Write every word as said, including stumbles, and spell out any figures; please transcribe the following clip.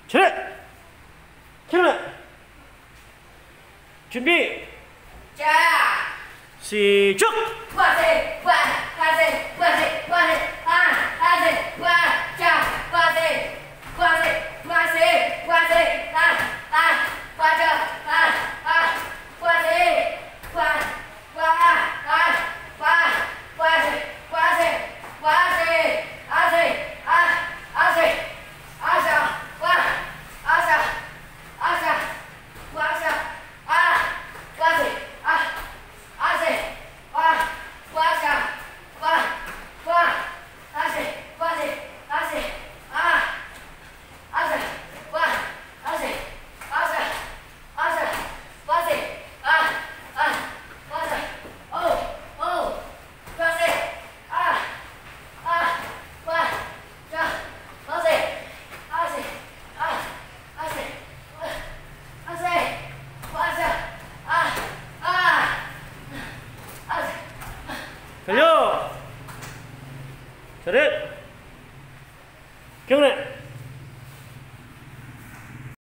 차례! 차례! 준비! 자! 시작! 과세! 과! 과세! 과세! 과세! 아! 과세! 과! 자! 과세! 과세! 과세! 과세! 아! 아! 과자! 아! 아! 과세! 과! 과! 아! 과! 과세! 과세! 과세! 아세! 아! 아세! 아사! 과! 아사! 아사! 과사! 아! 과세! 아! 아세! 와! 과사! 과! 과! 아세! 과세! 아세! 아! 아세! 과! 아세! 아사! 아사! 과세! 아! 아! 과사! 오! 오! 과세! 아! 아! 과! 자! 과세! 아세! 아! 아세! 과! 아세! 과사! 아! 아! 아세! 달려! 차례! 경례!